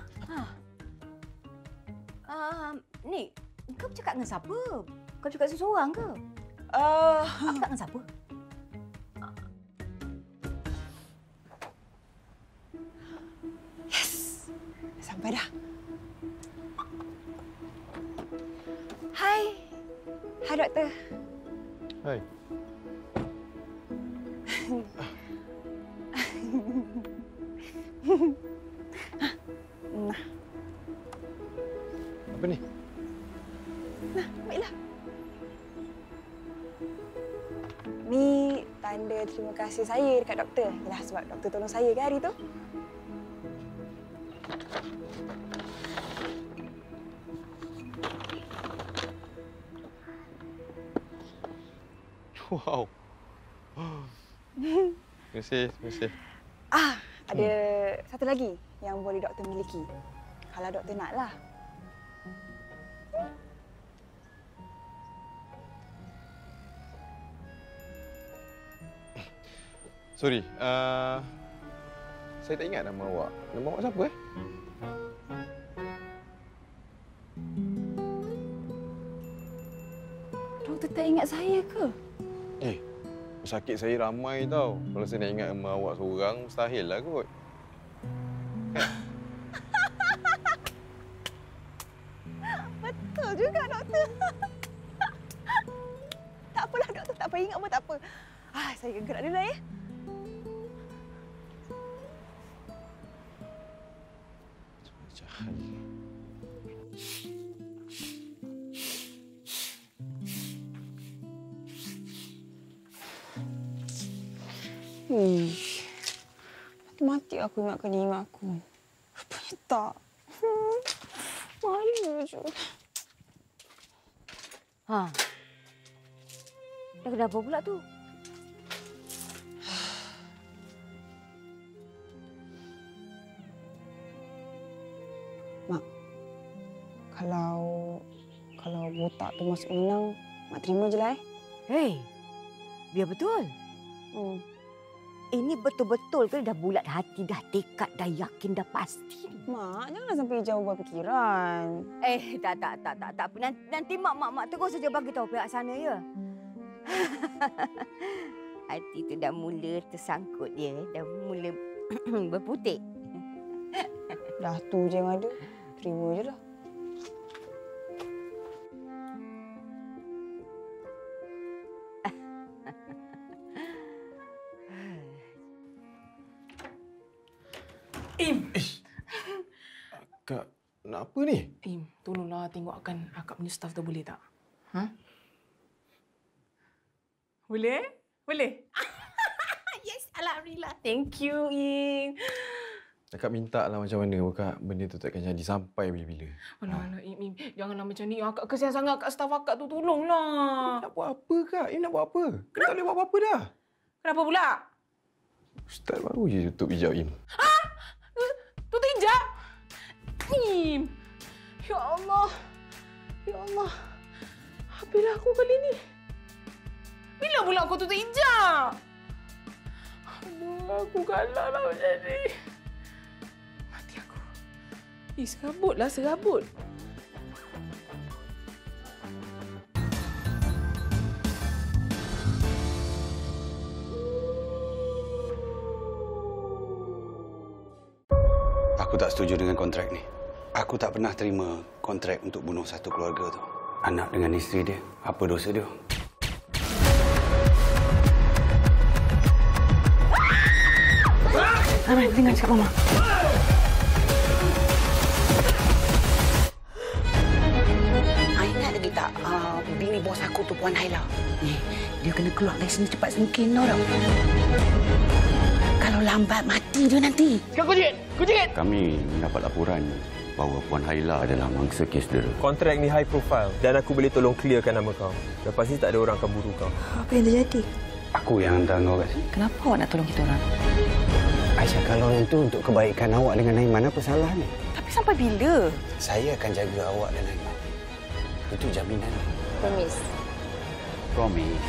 Ni, kau bercakap dengan siapa? Kau cakap seseorang ke? Aku tak dengan siapa? Yes! Sampai dah. Hai. Hai, Doktor. Hai. terima kasih saya dekat doktor. Yalah, sebab doktor tolong saya kan hari tu. Wow. Terima kasih, terima kasih. Ada satu lagi yang boleh doktor miliki. Kalau doktor naklah. Sorry, saya tak ingat nama awak. Nama awak siapa Doktor tak ingat saya ke? Sakit saya ramai tau. Kalau saya nak ingat nama awak seorang, mustahil lah kot. Betul juga, doktor. Tak apalah, doktor. Tak payah ingat pun tak apa. Saya gerak dulu ya. Mati aku ingatkan ingat aku. Rupanya tak. Malu je. Dah kenapa pula tu? Mak, kalau botak tu masuk Minang, Mak terima je lah Hei, biar betul. Ini betul-betul ke dah bulat hati, dah tekad, dah yakin, dah pasti? Mak, janganlah sampai jauh berfikiran. Tak. Nanti mak terus saja bagi tahu pihak sana ya. Hati tu dah mula tersangkut dia, dah mula berputik. Dah tu je yang ada. Terima je dah. Kak, nak apa ni? Tolonglah tengokkan akak punya staff tu boleh tak? Boleh? Boleh? Yes, alhamdulillah. Thank you, Im. Kakak minta lah macam mana Kak, benda tu takkan jadi sampai bila-bila. Alah, Im. Janganlah macam ni. Akak kesian sangat kat staff akak tu. Tolonglah. Nak buat apa, Kak? Im nak buat apa? Kak tak boleh buat apa-apa dah. Kenapa pula? Ustaz baru je tutup hijab Im. Tutup hijab? Im. Ya Allah. Ya Allah. Apalah aku kali ni? Bila pula aku tutup hijab? Aduh, aku galak lah macam ni. Mati aku. Serabutlah, serabut. Aku tak setuju dengan kontrak ni. Aku tak pernah terima kontrak untuk bunuh satu keluarga tu. Anak dengan isteri dia, apa dosa dia? Ramai, dengar cakap Mama. Ingat lagi tak bini bos aku tu Puan Haila? Dia kena keluar dari sini cepat semungkin tau. Kalau lambat mati dia nanti. Sekarang kunci gate! Kami mendapat laporan bahawa Puan Haila adalah mangsa kes dera. Kontrak ni high profile dan aku boleh tolong clearkan nama kau. Lepas ni tak ada orang akan buru kau. Apa yang terjadi? Aku yang hantar kau kat sini. Kenapa awak nak tolong kita orang? Aisyah, kalau itu untuk kebaikan awak dengan Aiman, apa salahnya? Tapi sampai bila? Saya akan jaga awak dan Aiman. Itu jaminan. Promise. Promise.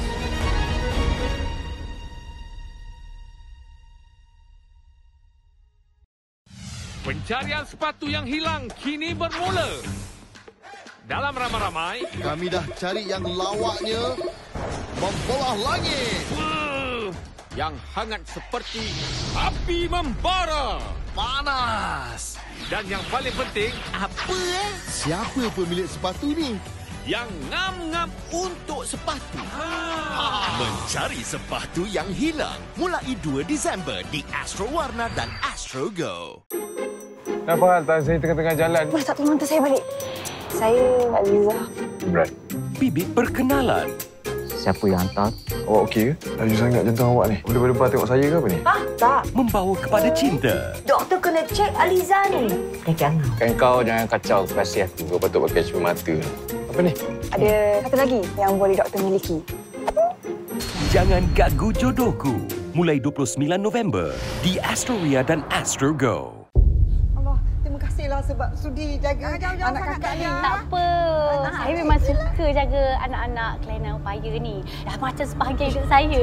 Pencarian sepatu yang hilang kini bermula. Dalam ramai-ramai, kami dah cari yang lawaknya membelah langit. Yang hangat seperti api membara. Panas. Dan yang paling penting, apa siapa pemilik sepatu ni? Yang ngam-ngam untuk sepatu. Mencari sepatu yang hilang mulai 2 Disember di Astro Warna dan Astro Go. Kenapa hantar saya tengah-tengah jalan? Boleh tak tolong hantar saya balik? Saya Aziza. Bibit perkenalan. siapa yang hantar. Awak okey ke? Laju sangat jantung awak ni. Boleh berdebar tengok saya ke apa ni? Tak. Membawa kepada cinta. Doktor kena cek Aliza ni. Jangan. Kan kau jangan kacau kasih aku. Kau patut pakai cermin mata. Apa ni? Ada satu lagi yang boleh doktor miliki. Jangan Ganggu Jodohku. Mulai 29 November di Astroria dan Astro Go. Allah, terima kasihlah sebab sudi jaga anak kakak ni. Tak apa. Saya memang suka jaga anak-anak kelainan upaya ni. Dah macam sebahagian hidup saya.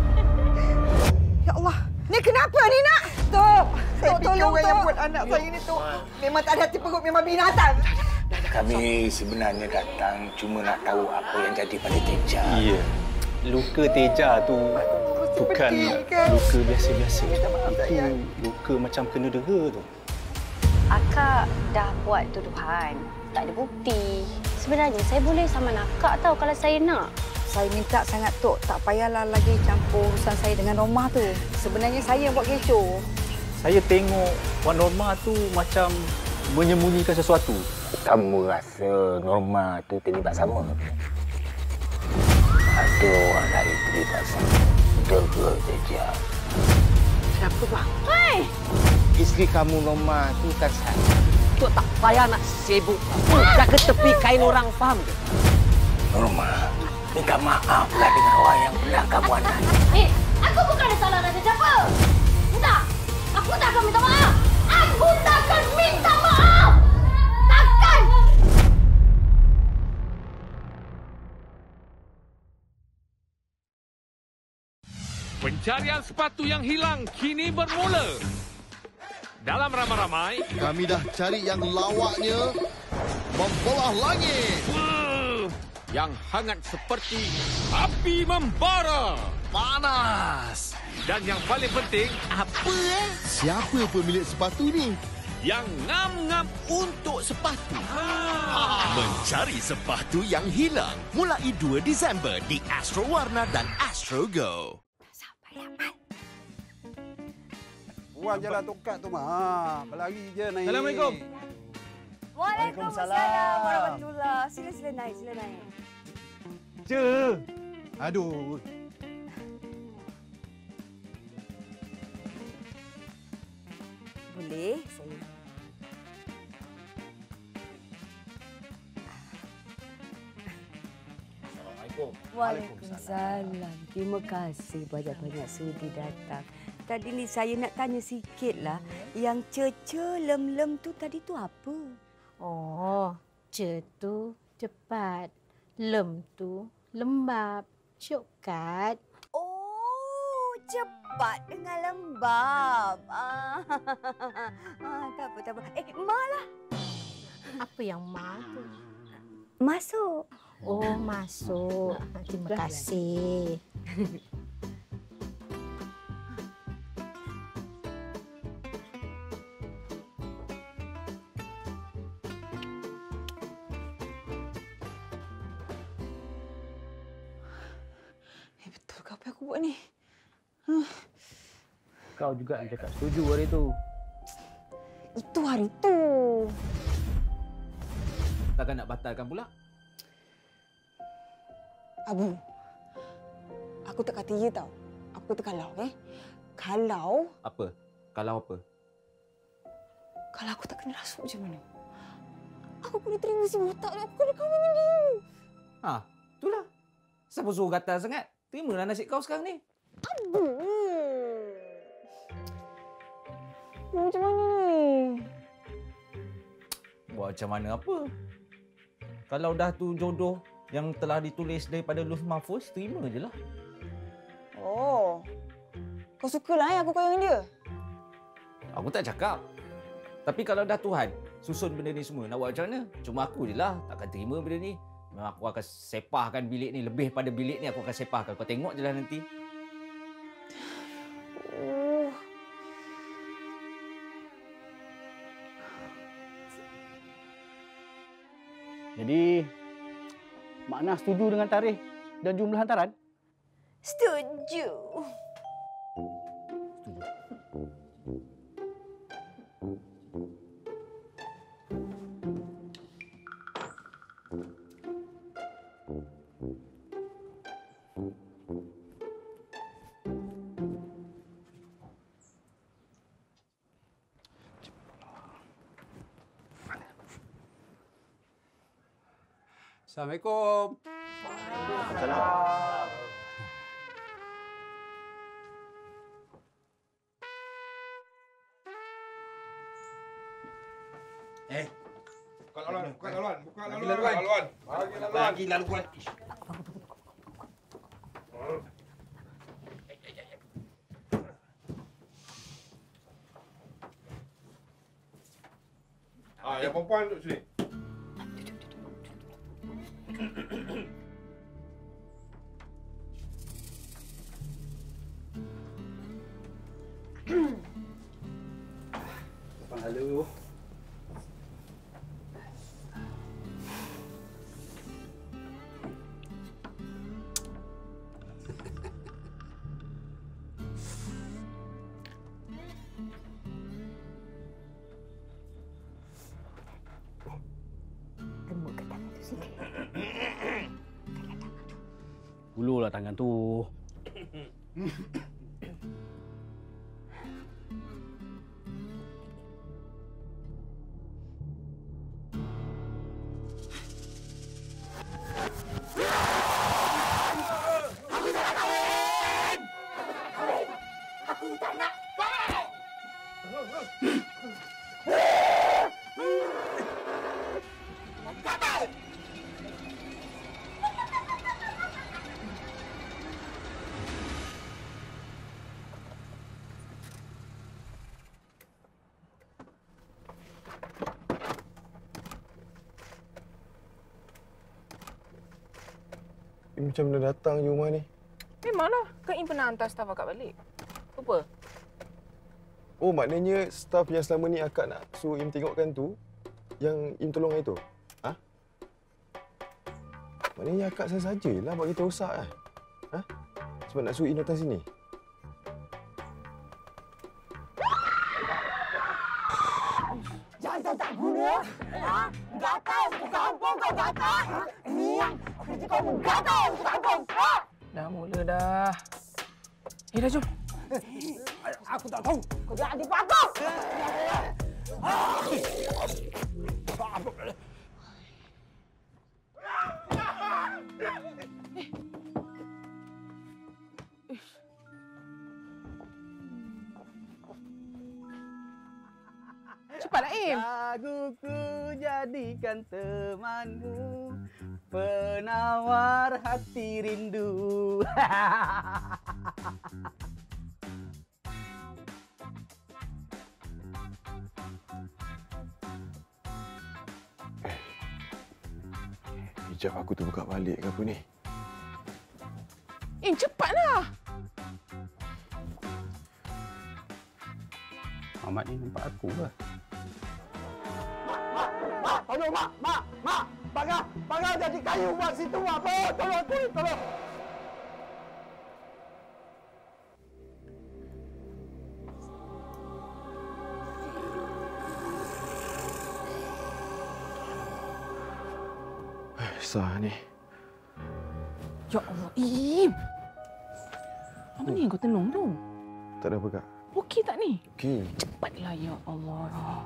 Ya Allah, ni kenapa ni nak? Tok, Saya Tok tolong fikir orang yang Tok. buat anak saya ni Tok. Memang tak ada hati perut, memang binatang. Kami sebenarnya datang cuma nak tahu apa yang jadi pada Teja. Iya. Luka Teja tu bukan luka biasa-biasa. Itu luka macam kena dera tu. Akak dah buat tuduhan. Tak ada bukti. Sebenarnya saya boleh saman akak tahu kalau saya nak. Saya minta sangat Tok, tak payahlah lagi campur urusan saya dengan Norma tu. Sebenarnya saya yang buat kecoh. Saya tengok Wan Norma tu macam menyembunyikan sesuatu. Kamu rasa Norma tu terlibat sama? Ada orang lain terlibat sama. Dera Teja. Kenapa bang? Hai! Isteri kamu Norma tu kan saya. Tok tak payah nak sibuk. Jaga tepi kain orang, faham ke? Norma, minta maaflah dengan orang yang pernah kamu anak. Aku bukan ada salah dengan siapa. Tak. Aku tak akan minta maaf. Aku tak akan minta maaf. Takkan. Pencarian sepatu yang hilang kini bermula. Dalam ramai-ramai, kami dah cari yang lawaknya membelah langit. Yang hangat seperti api membara. Panas. Dan yang paling penting, apa siapa pemilik sepatu ni? Yang ngam-ngam untuk sepatu. Mencari sepatu yang hilang mulai 2 Disember di Astro Warna dan Astro Go. Buang je lah tongkat tu mah. Berlari je naik. Assalamualaikum. Waalaikumsalam warahmatullahi. Sila naik, sila naik. Ce. Aduh. Boleh, saya. Assalamualaikum. Waalaikumsalam. Terima kasih banyak-banyak sudi datang. Tadi ni saya nak tanya sikitlah, yang ce-ce lem-lem tu tadi tu apa? Oh, ce tu cepat, lem tu lembab. Syok kat. Oh, cepat dengan lembab. Tak apa. Ma lah. Apa yang ma tu? Masuk. Oh, masuk. Terima kasih. Betul ke apa aku buat ni? Kau juga yang cakap setuju hari tu. Itu hari tu. Takkan nak batalkan pula? Abu, aku tak kata ya tau. Aku kata kalau, Kalau... Apa? Kalau apa? Kalau aku tak kena rasuk macam mana? Aku kena terima si botak ni. Aku kena kahwin dengan dia. Itulah. Siapa suruh gatal sangat? Terimalah nasib kau sekarang ni. Abu. Macam mana ni? Buat macam mana apa? Kalau dah tu jodoh yang telah ditulis daripada Lauh Mahfuz, terima je lah. Oh. Kau sukalah aku kahwin dengan dia? Aku tak cakap. Tapi kalau dah Tuhan susun benda ni semua, nak buat macam mana? Cuma aku je lah takkan terima benda ni. Memang aku akan sepahkan bilik ni. Lebih pada bilik ni aku akan sepahkan. Kau tengok je lah nanti. Jadi, Makna setuju dengan tarikh dan jumlah hantaran? Setuju. Assalamualaikum. Waalaikumsalam. Buka laluan, buka laluan, buka laluan. Bagi laluan. Yang perempuan duduk sini. Halo. Gemuk ke tangan tu sikit. Ulurlah tangan tu. Aku tak nak. Macam mana datang je rumah ni? Memanglah. Kan Im pernah hantar staf akak balik. Apa? Oh, maknanya staf yang selama ni akak nak suruh Im tengokkan tu, yang Im tolong hari tu? Ha? Maknanya akak saja lah buat kita rosak kan? Ha? Sebab nak suruh Im datang sini? Jangan tak guna. Ha? Gatal satu kampung kau gatal. Ini yang kerja kau menggatal satu kampung. Ha? Dah mula dah. Dah jom. Aku tak tahu. Kau jangan dipakau. Cepatlah, Im. Laguku jadikan temanmu, penawar hati rindu. Hijab aku tu buka balik ke apa ni? Im, cepatlah. Ahmad ni nampak aku ke? Mak, tolong mak. Pagar jadi kayu buat situ apa? Tolong. Sah ni. Ya Allah, Im. Apa ni yang kau tenung tu? Tak ada apa, Kak. Okey tak ni? Okey. Cepatlah, ya Allah.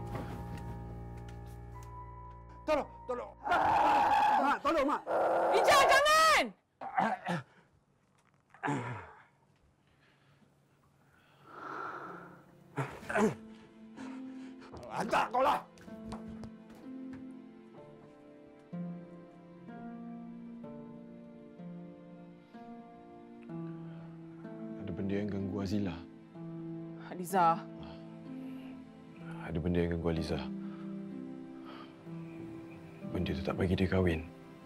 Tolong. Mak, tolong, Mak. Ijaz, jangan! Hantar kau lah! Ada benda yang ganggu Azila. Aliza. Ada benda yang ganggu Aliza. Benda tu tak bagi dia kahwin.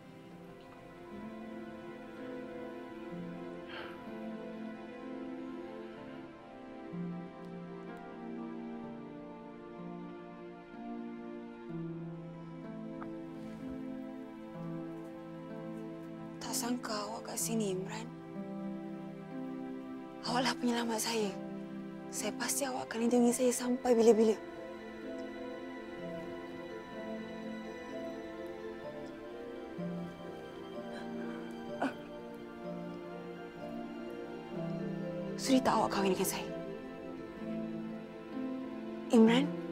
Tak sangka awak kat sini, Imran. Awaklah penyelamat saya. Saya pasti awak akan lindungi saya sampai bila-bila. Sudi tak awak kahwin dengan saya? Imran?